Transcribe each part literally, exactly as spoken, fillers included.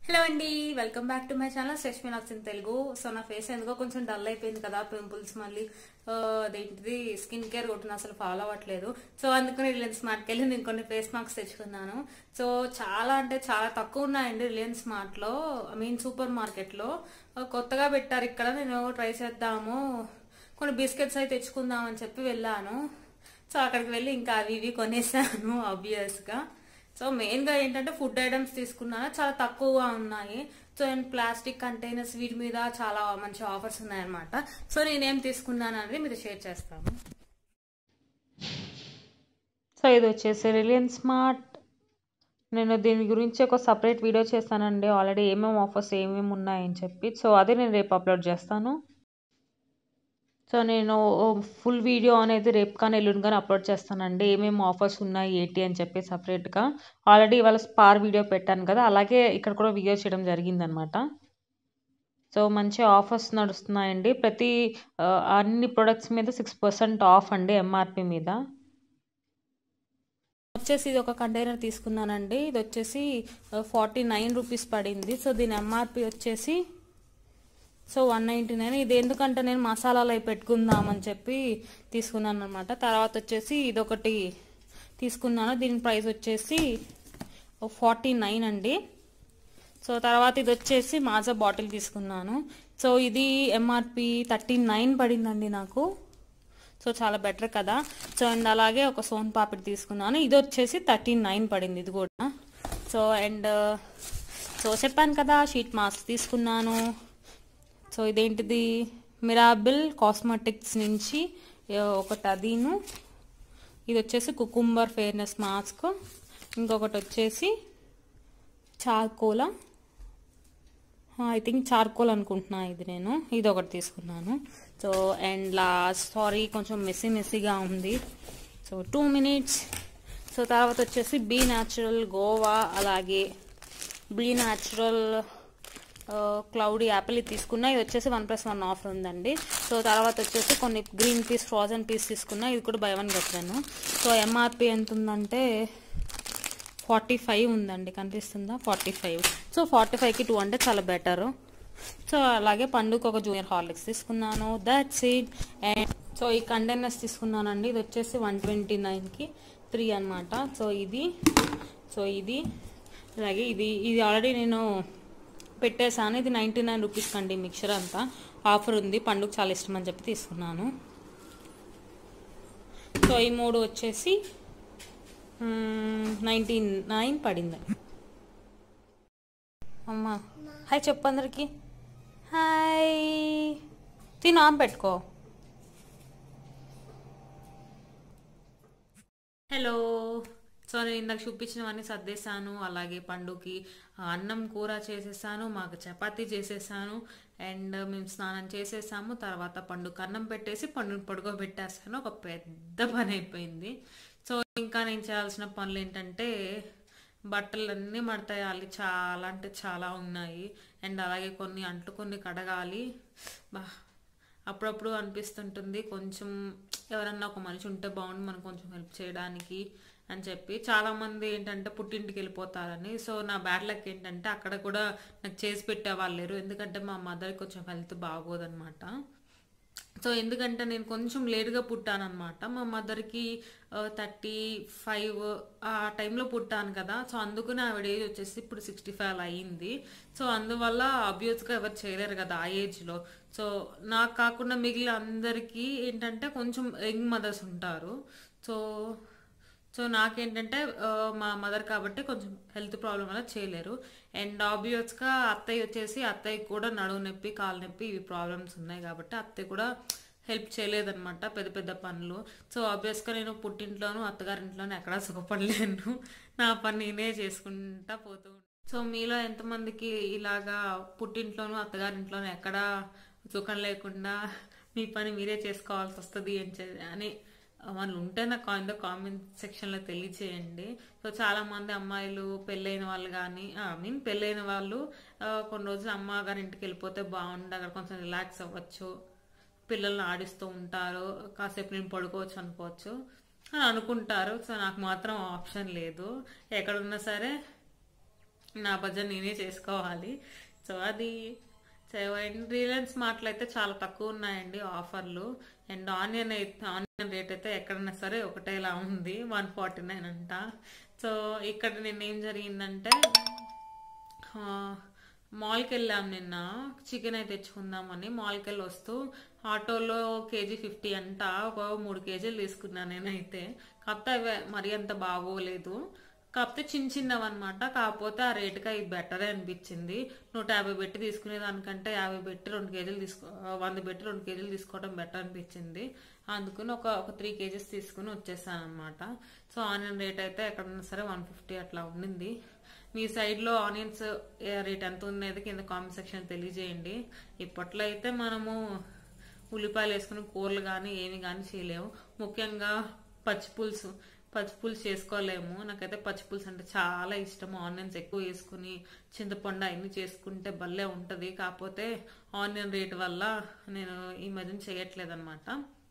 Hello అండి, welcome back to my channel Shreshmi knacks in Telugu. So నా face ఎందుకో కొంచెం డల్ అయిపోయింది కదా, పింపుల్స్ మళ్ళీ అదేంటిది స్కిన్ కేర్ కొట్టిన అసలు ఫాలో అవ్వట్లేదు. సో అందుకని రిలయన్స్ స్మార్ట్కి వెళ్ళి నేను కొన్ని ఫేస్ మాస్క్స్ తెచ్చుకున్నాను. సో చాలా అంటే చాలా తక్కువ ఉన్నాయండి రిలయన్స్ స్మార్ట్ లో, ఐ మీన్ సూపర్ మార్కెట్ లో కొత్తగా పెట్టారు ఇక్కడ. నేను ట్రై చేద్దాము, కొన్ని బిస్కెట్స్ అయితే తెచ్చుకుందాం అని చెప్పి వెళ్ళాను. సో అక్కడికి వెళ్ళి ఇంకా అవి ఇవి కొనేసాను ఆబ్వియస్ గా. సో మెయిన్ గా ఏంటంటే ఫుడ్ ఐటమ్స్ తీసుకున్నాను, చాలా తక్కువగా ఉన్నాయి. సో అండ్ ప్లాస్టిక్ కంటైనర్స్ వీటి మీద చాలా మంచి ఆఫర్స్ ఉన్నాయన్నమాట. సో నేనేం తీసుకున్నాను అనేది మీరు షేర్ చేస్తాను. సో ఇది వచ్చేసి రిలయన్స్ స్మార్ట్. నేను దీని గురించి ఒక సపరేట్ వీడియో చేస్తానండి ఆల్రెడీ, ఏమేమి ఆఫర్స్ ఏమేమి ఉన్నాయని చెప్పి. సో అదే నేను రేపు అప్లోడ్ చేస్తాను. సో నేను ఫుల్ వీడియో అనేది రేపు కానీ ఎల్లుండి కానీ అప్లోడ్ చేస్తానండి, ఏమేమి ఆఫర్స్ ఉన్నాయి ఏంటి అని చెప్పి సపరేట్గా. ఆల్రెడీ ఇవాళ స్పార్ వీడియో పెట్టాను కదా, అలాగే ఇక్కడ కూడా వీడియో చేయడం జరిగిందనమాట. సో మంచి ఆఫర్స్ నడుస్తున్నాయండి, ప్రతి అన్ని ప్రొడక్ట్స్ మీద సిక్స్ పర్సెంట్ ఆఫ్ అండి ఎంఆర్పి మీద. వచ్చేసి ఇది ఒక కంటైనర్ తీసుకున్నానండి, ఇది వచ్చేసి ఫార్టీ నైన్ రూపీస్ పడింది. సో దీని ఎంఆర్పి వచ్చేసి సో వన్ నైంటీ నైన్. ఇది ఎందుకంటే నేను మసాలాలు అవి పెట్టుకుందామని చెప్పి తీసుకున్నాను అనమాట. తర్వాత వచ్చేసి ఇదొకటి తీసుకున్నాను, దీని ప్రైస్ వచ్చేసి ఫార్టీ నైన్ అండి. సో తర్వాత ఇది వచ్చేసి మాజా బాటిల్ తీసుకున్నాను. సో ఇది ఎంఆర్పి థర్టీ నైన్ పడిందండి నాకు. సో చాలా బెటర్ కదా. సో అండ్ అలాగే ఒక సోన్ పాపిడి తీసుకున్నాను, ఇది వచ్చేసి థర్టీ నైన్ పడింది ఇది కూడా. సో అండ్ సో చెప్పాను కదా షీట్ మాస్క్ తీసుకున్నాను. సో ఇదేంటిది మిరాబిల్ కాస్మెటిక్స్ నుంచి ఒకటి అదీను, ఇది వచ్చేసి కుకుంబర్ ఫెయిర్నెస్ మాస్క్, ఇంకొకటి వచ్చేసి చార్కోలా, ఐ థింక్ చార్కోల్ అనుకుంటున్నా ఇది నేను, ఇది ఒకటి తీసుకున్నాను. సో అండ్ లాస్ట్ సారీ కొంచెం మెస్సీ మెస్సీగా ఉంది, సో టూ మినిట్స్. సో తర్వాత వచ్చేసి బీ న్యాచురల్ గోవా, అలాగే బీ న్యాచురల్ క్లౌడీ యాపిల్ ఇది తీసుకున్నా, ఇది వచ్చేసి వన్ ప్లస్ వన్ ఆఫర్ ఉందండి. సో తర్వాత వచ్చేసి కొన్ని గ్రీన్ పీస్ ఫ్రోజన్ పీస్ తీసుకున్నా, ఇది కూడా buy one get. So MRP ఎంత ఉందంటే ఫార్టీ ఫైవ్ ఉందండి, కనిపిస్తుందా ఫార్టీ ఫైవ్. సో ఫార్టీ ఫైవ్కి టూ అంటే చాలా బెటరు. సో అలాగే పండుగ ఒక జూనియర్ హార్లిక్స్ తీసుకున్నాను, దట్స్ ఇట్. అండ్ సో ఈ కంటైనర్స్ తీసుకున్నానండి, ఇది వచ్చేసి వన్ ట్వంటీ నైన్కి త్రీ అనమాట. సో ఇది సో ఇది అలాగే ఇది ఇది ఆల్రెడీ నేను పెట్టేసాను, ఇది నైంటీ నైన్ రూపీస్ కండి మిక్చర్ అంతా ఆఫర్ ఉంది, పండుగ చాలా ఇష్టం అని చెప్పి తీసుకున్నాను. సో ఈ మూడు వచ్చేసి నైంటీ నైన్ పడింది. అమ్మా హాయ్ చెప్పు అందరికి, హాయ్. తిను ఆన్ పెట్టుకో. హలో. సో నేను ఇందాక చూపించినవన్నీ సర్దేశాను, అలాగే పండుకి అన్నం కూర చేసేసాను, మాకు చపాతీ చేసేసాను, అండ్ మేము స్నానం చేసేసాము. తర్వాత పండుగ అన్నం పెట్టేసి పండుగ పడుకోబెట్టేసాను, ఒక పెద్ద పని అయిపోయింది. సో ఇంకా నేను చేయాల్సిన పనులు ఏంటంటే బట్టలు అన్నీ మడతేయాలి, చాలా అంటే చాలా ఉన్నాయి. అండ్ అలాగే కొన్ని అంట్లు కొన్ని కడగాలి. బా అప్పుడప్పుడు అనిపిస్తుంటుంది కొంచెం ఎవరన్నా ఒక మనిషి ఉంటే బాగుండు మనకు కొంచెం హెల్ప్ చేయడానికి అని చెప్పి. చాలామంది ఏంటంటే పుట్టింటికి వెళ్ళిపోతారని. సో నా బ్యాడ్ లక్ ఏంటంటే అక్కడ కూడా నాకు చేసి పెట్టేవాళ్ళు లేరు, ఎందుకంటే మా మదర్కి కొంచెం హెల్త్ బాగోదన్నమాట. సో ఎందుకంటే నేను కొంచెం లేట్గా పుట్టానమాట, మా మదర్కి థర్టీ ఫైవ్ ఆ టైంలో పుట్టాను కదా. సో అందుకని ఆవిడ ఏజ్ వచ్చేసి ఇప్పుడు సిక్స్టీ ఫైవ్ అయ్యింది. సో అందువల్ల అబ్యూస్గా ఎవరు చేయలేరు కదా ఆ ఏజ్లో. సో నాకు కాకుండా మిగిలిన అందరికీ ఏంటంటే కొంచెం యంగ్ మదర్స్ ఉంటారు. సో సో నాకేంటంటే మా మదర్ కాబట్టి కొంచెం హెల్త్ ప్రాబ్లం వల్ల చేయలేరు. అండ్ ఆబ్వియస్గా అత్తయ్య వచ్చేసి అత్తయ్యకి కూడా నడువు నొప్పి కాలు నొప్పి ఇవి ప్రాబ్లమ్స్ ఉన్నాయి కాబట్టి అత్తయ్య కూడా హెల్ప్ చేయలేదన్నమాట పెద్ద పెద్ద పనులు. సో ఆబ్వియస్గా నేను పుట్టింట్లోనూ అత్తగారింట్లోనూ ఎక్కడా సుఖపడలేను, నా పని నేనే చేసుకుంటా పోతూ. సో మీలో ఎంతమందికి ఇలాగా పుట్టింట్లోనూ అత్తగారింట్లోనూ ఎక్కడా సుఖం లేకుండా మీ పని మీరే చేసుకోవాల్సి వస్తుంది అని వాళ్ళు ఉంటే నాకు కింద కామెంట్ సెక్షన్లో తెలియచేయండి. సో చాలామంది అమ్మాయిలు పెళ్ళైన వాళ్ళు కానీ ఐ మీన్ పెళ్ళైన వాళ్ళు కొన్ని రోజులు అమ్మ గారి ఇంటికి వెళ్ళిపోతే బాగుండు, అక్కడ కొంచెం రిలాక్స్ అవ్వచ్చు, పిల్లల్ని ఆడిస్తూ ఉంటారు, కాసేపు నేను పడుకోవచ్చు అనుకోవచ్చు అని అనుకుంటారు. సో నాకు మాత్రం ఆప్షన్ లేదు, ఎక్కడున్నా సరే నా బడ్జెట్ నేనే చేసుకోవాలి. సో అది అండ్ రిలయన్స్ మార్ట్లో అయితే చాలా తక్కువ ఉన్నాయండి ఆఫర్లు. అండ్ ఆనియన్ అయితే ఆనియన్ రేట్ అయితే ఎక్కడన్నా సరే ఒకటేలా ఉంది, వన్ ఫార్టీ నైన్ అంట. సో ఇక్కడ నిన్న ఏం జరిగిందంటే మాల్కి వెళ్ళాం నిన్న, చికెన్ అయితే తెచ్చుకుందామని. మాల్కి వెళ్ళి వస్తూ ఆటోలో కేజీ ఫిఫ్టీ అంట, ఒక మూడు కేజీలు తీసుకున్నాను నేనైతే. కాకపోతే అవి మరీ అంత బాగోలేదు, కాకపోతే చిన్న చిన్నవి అనమాట. కాకపోతే ఆ రేటుకి అవి బెటరే అనిపించింది. నూట యాభై పెట్టి తీసుకునే దానికంటే యాభై పెట్టి రెండు కేజీలు తీసుకో వంద పెట్టి రెండు కేజీలు తీసుకోవడం బెటర్ అనిపించింది. అందుకని ఒక ఒక త్రీ కేజీస్ తీసుకుని వచ్చేసాను అనమాట. సో ఆనియన్ రేట్ అయితే ఎక్కడన్నా సరే వన్ ఫిఫ్టీ అట్లా ఉండింది. మీ సైడ్లో ఆనియన్స్ రేట్ ఎంత ఉన్నది కింద కామెంట్ సెక్షన్ తెలియజేయండి. ఇప్పట్లో అయితే మనము ఉల్లిపాయలు వేసుకుని కూరలు కానీ ఏమి కానీ చేయలేము. ముఖ్యంగా పచ్చిపులుసు పచ్చిపులుసు చేసుకోలేము. నాకైతే పచ్చిపులుసు అంటే చాలా ఇష్టం. ఆనియన్స్ ఎక్కువ వేసుకుని చింతపండు అవన్నీ చేసుకుంటే భలే ఉంటుంది. కాకపోతే ఆనియన్ రేట్ వల్ల నేను ఈ మధ్యన చేయట్లేదు అనమాట.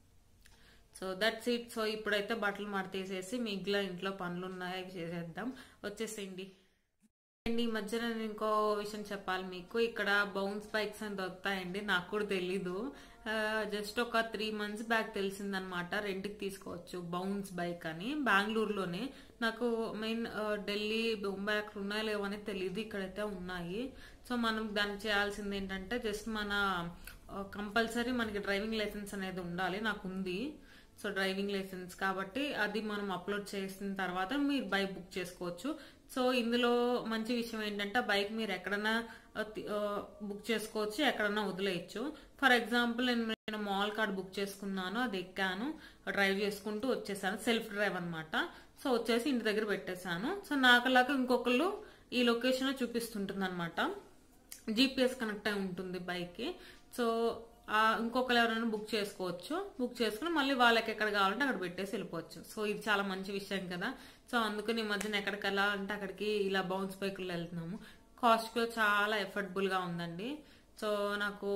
So that's it. సో ఇప్పుడైతే బట్టలు మడతేసేసి మిగిలిన ఇంట్లో పనులు ఉన్నాయి, అవి చేసేద్దాం. వచ్చేసేయండి. అండ్ ఈ మధ్య నేను ఇంకో విషయం చెప్పాలి మీకు. ఇక్కడ బౌన్స్ బైక్స్ అని దొరుకుతాయండి, నాకు కూడా తెలీదు. జస్ట్ ఒక త్రీ మంత్స్ బ్యాక్ తెలిసిందనమాట, రెంట్కి తీసుకోవచ్చు బౌన్స్ బైక్ అని. బెంగళూరులోనే. నాకు మెయిన్ ఢిల్లీ బొంబాయి అక్కడ ఉన్నాయో లేవో అనేది తెలియదు, ఇక్కడైతే ఉన్నాయి. సో మనం దాన్ని చేయాల్సింది ఏంటంటే జస్ట్ మన కంపల్సరీ మనకి డ్రైవింగ్ లైసెన్స్ అనేది ఉండాలి. నాకు ఉంది. సో డ్రైవింగ్ లైసెన్స్ కాబట్టి అది మనం అప్లోడ్ చేసిన తర్వాత మీరు బైక్ బుక్ చేసుకోవచ్చు. సో ఇందులో మంచి విషయం ఏంటంటే బైక్ మీరు ఎక్కడన్నా బుక్ చేసుకోవచ్చు, ఎక్కడన్నా వదిలేయచ్చు. ఫర్ ఎగ్జాంపుల్ నేను నేను మాల్ కార్డ్ బుక్ చేసుకున్నాను, అది ఎక్కాను, డ్రైవ్ చేసుకుంటూ వచ్చేసాను. సెల్ఫ్ డ్రైవ్ అనమాట. సో వచ్చేసి ఇంటి దగ్గర పెట్టేశాను. సో నాకులాగా ఇంకొకళ్ళు ఈ లొకేషన్ చూపిస్తుంటుంది అనమాట. జీపీఎస్ కనెక్ట్ అయి ఉంటుంది బైక్కి. సో ఇంకొకరు ఎవరైనా బుక్ చేసుకోవచ్చు. బుక్ చేసుకుని మళ్ళీ వాళ్ళకి ఎక్కడ కావాలంటే అక్కడ పెట్టేసి వెళ్ళిపోవచ్చు. సో ఇది చాలా మంచి విషయం కదా. సో అందుకని ఈ మధ్యన ఎక్కడికి వెళ్ళాలంటే అక్కడికి ఇలా బౌన్స్ బైకుల్లో వెళ్తున్నాము. కాస్ట్ కూడా చాలా ఎఫర్డబుల్గా ఉందండి. సో నాకు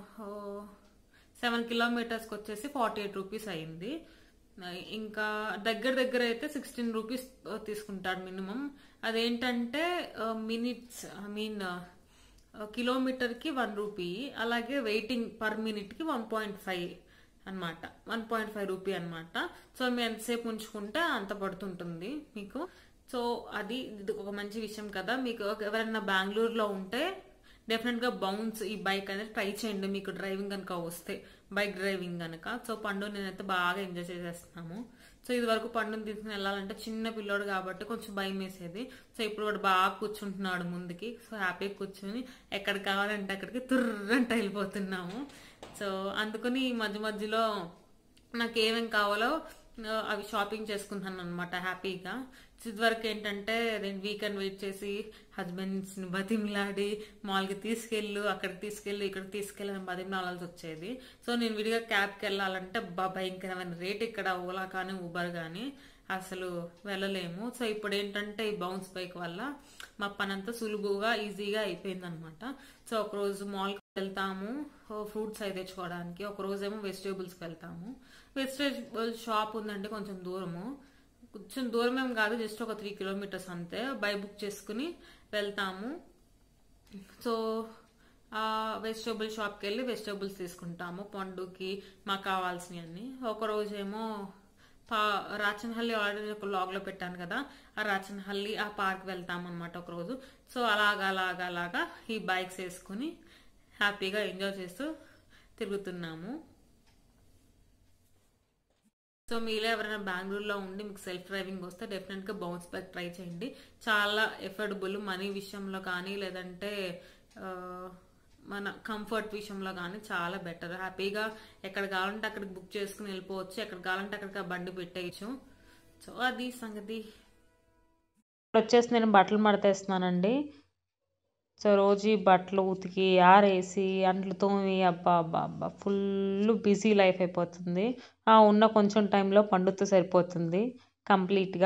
సెవెన్ కిలోమీటర్స్కి వచ్చేసి ఫార్టీ ఎయిట్ రూపీస్ అయింది. ఇంకా దగ్గర దగ్గర అయితే సిక్స్టీన్ రూపీస్ తీసుకుంటాడు మినిమం. అదేంటంటే మినిట్స్ ఐ మీన్ కిలోమీటర్కి వన్ రూపీ, అలాగే వెయిటింగ్ పర్ మినిట్కి వన్ పాయింట్ ఫైవ్ అనమాట. వన్ పాయింట్ ఫైవ్ రూపీ అనమాట. సో మీరు ఎంతసేపు ఉంచుకుంటే అంత పడుతుంటుంది మీకు. సో అది ఇది ఒక మంచి విషయం కదా. మీకు ఎవరైనా బెంగళూరులో ఉంటే డెఫినెట్గా బౌన్స్ ఈ బైక్ అనేది ట్రై చేయండి, మీకు డ్రైవింగ్ కనుక వస్తే, బైక్ డ్రైవింగ్ కనుక. సో పండు నేనైతే బాగా ఎంజాయ్ చేసేస్తున్నాము. సో ఇది వరకు పండుని తీసుకుని వెళ్ళాలంటే చిన్న పిల్లోడు కాబట్టి కొంచెం భయం వేసేది. సో ఇప్పుడు వాడు బాగా కూర్చుంటున్నాడు ముందుకి. సో హ్యాపీగా కూర్చొని ఎక్కడికి కావాలంటే అక్కడికి తుర్రంటే వెళ్ళిపోతున్నాము. సో అందుకని ఈ మధ్య మధ్యలో నాకు ఏమేమి కావాలో అవి షాపింగ్ చేసుకుంటాను అనమాట హ్యాపీగా. ఇదివరకు ఏంటంటే నేను వీకెండ్ వెయిట్ చేసి హస్బెండ్స్ని బతిమలాడి మాల్కి తీసుకెళ్ళు, అక్కడికి తీసుకెళ్ళి, ఇక్కడికి తీసుకెళ్ళి బతిమలాడాల్సి వచ్చేది. సో నేను విడిగా క్యాబ్కి వెళ్ళాలంటే భయంకరమైన రేట్ ఇక్కడ ఓలా కానీ ఊబర్ కానీ అసలు వెళ్ళలేము. సో ఇప్పుడు ఏంటంటే ఈ బౌన్స్ బైక్ వల్ల మా పని అంతా సులువుగా ఈజీగా అయిపోయింది అనమాట. సో ఒకరోజు మాల్కి వెళ్తాము ఫ్రూట్స్ అవి తెచ్చుకోవడానికి, ఒకరోజు ఏమో వెజిటేబుల్స్కి వెళ్తాము. వెజిటేబుల్ షాప్ ఉందండి కొంచెం దూరము, కొంచెం దూరం ఏం కాదు, జస్ట్ ఒక త్రీ కిలోమీటర్స్ అంతే. బై బుక్ చేసుకుని వెళ్తాము. సో ఆ వెజిటేబుల్ షాప్కి వెళ్ళి వెజిటేబుల్స్ తీసుకుంటాము పండుకి మాకు కావాల్సినవి అన్ని. ఒకరోజు ఏమో పా రాచనహల్లి ఆల్రెడీ ఒక లాగ్లో పెట్టాను కదా, ఆ రాచనహల్లి ఆ పార్క్ వెళ్తాం అనమాట ఒకరోజు. సో అలాగా అలాగా అలాగా ఈ బైక్స్ వేసుకుని హ్యాపీగా ఎంజాయ్ చేస్తూ తిరుగుతున్నాము. సో మీలో ఎవరైనా బెంగళూరులో ఉండి మీకు సెల్ఫ్ డ్రైవింగ్ వస్తే డెఫినెట్గా బౌన్స్ బైక్ ట్రై చేయండి. చాలా ఎఫర్డబుల్ మనీ విషయంలో కానీ లేదంటే మన కంఫర్ట్ విషయంలో కానీ చాలా బెటర్. హ్యాపీగా ఎక్కడ కావాలంటే అక్కడికి బుక్ చేసుకుని వెళ్ళిపోవచ్చు, ఎక్కడ కావాలంటే అక్కడికి ఆ బండి పెట్టేయచ్చు. సో అది సంగతి. వచ్చేసి నేను బట్టలు మడతేస్తున్నానండి. సో రోజు ఈ బట్టలు ఉతికి ఆరేసి అంట్లు తోమి అబ్బా అబ్బా అబ్బా ఫుల్ బిజీ లైఫ్ అయిపోతుంది. ఆ ఉన్న కొంచెం టైంలో పండుతో సరిపోతుంది కంప్లీట్గా.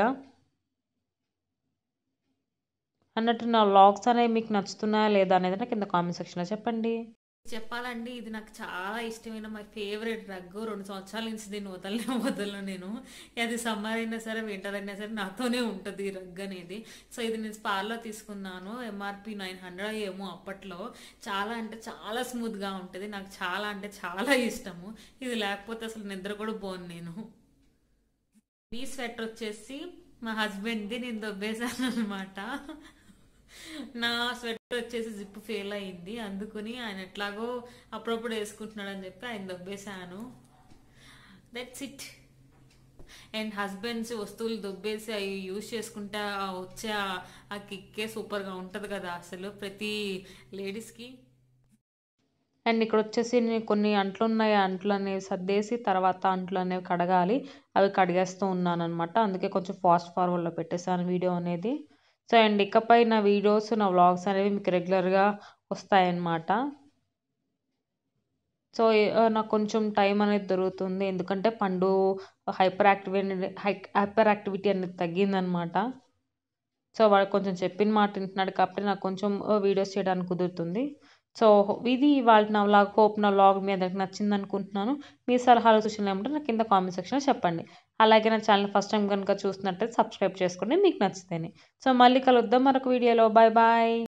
అన్నట్టు నా వ్లాగ్స్ అనేవి మీకు నచ్చుతున్నాయా లేదా అనేది నాకు కింద కామెంట్ సెక్షన్లో చెప్పండి. చెప్పాలండి ఇది నాకు చాలా ఇష్టమైన మై ఫేవరెట్ రగ్. రెండు సంవత్సరాల నుంచి దీన్ని వదలనే వదలను నేను. అది సమ్మర్ అయినా సరే వింటర్ అయినా సరే నాతోనే ఉంటుంది ఈ రగ్ అనేది. సో ఇది నేను స్పార్లో తీసుకున్నాను. ఎంఆర్పి నైన్ హండ్రెడ్ ఏమో అప్పట్లో. చాలా అంటే చాలా స్మూత్గా ఉంటుంది. నాకు చాలా అంటే చాలా ఇష్టము. ఇది లేకపోతే అసలు నిద్ర కూడా పోను నేను. ఈ స్వెటర్ వచ్చేసి మా హస్బెండ్ది, నేను దొబ్బేశాను అనమాట. నా స్వెటర్ వచ్చేసి జిప్ ఫెయిల్ అయింది, అందుకుని ఆయన ఎట్లాగో అప్పుడప్పుడు వేసుకుంటున్నాడు అని చెప్పి ఆయన దొబ్బేశాను. That's it. అండ్ హస్బెండ్స్ వస్తువులు దొబ్బేసి అవి యూజ్ చేసుకుంటే వచ్చే ఆ కిక్కే సూపర్గా ఉంటుంది కదా అసలు ప్రతి లేడీస్కి. అండ్ ఇక్కడ వచ్చేసి నేను కొన్ని అంట్లు ఉన్నాయి, అంట్లు అనేవి సర్దేసి తర్వాత అంట్లు అనేవి కడగాలి, అవి కడిగేస్తూ ఉన్నాను అనమాట. అందుకే కొంచెం ఫాస్ట్ ఫార్వర్డ్లో పెట్టేశాను వీడియో అనేది. సో అండ్ ఇకపై నా వీడియోస్, నా వ్లాగ్స్ అనేవి మీకు రెగ్యులర్గా వస్తాయన్నమాట. సో నాకు కొంచెం టైం అనేది దొరుకుతుంది, ఎందుకంటే పండు హైపర్ యాక్టివిటీ హైపర్ యాక్టివిటీ అనేది తగ్గిందనమాట. సో వాడు కొంచెం చెప్పిన మాట వింటున్నాడు కాబట్టి నాకు కొంచెం వీడియోస్ చేయడానికి కుదురుతుంది. సో ఇది ఇవాళ నా వ్లాగ్. హోప్ నా వ్లాగ్ మీ అందరికి నచ్చింది అనుకుంటున్నాను. మీ సలహాలు సూచనలు ఏమంటే నాకు కింద కామెంట్ సెక్షన్లో చెప్పండి. అలాగే నా ఛానల్ ఫస్ట్ టైం కనుక చూస్తున్నట్టయితే సబ్స్క్రైబ్ చేసుకోండి మీకు నచ్చితేనే. సో మళ్ళీ కలుద్దాం మరొక వీడియోలో. Bye bye.